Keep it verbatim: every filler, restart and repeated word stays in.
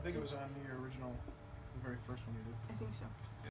think it was Just- on your original, the very first one you did. I think so.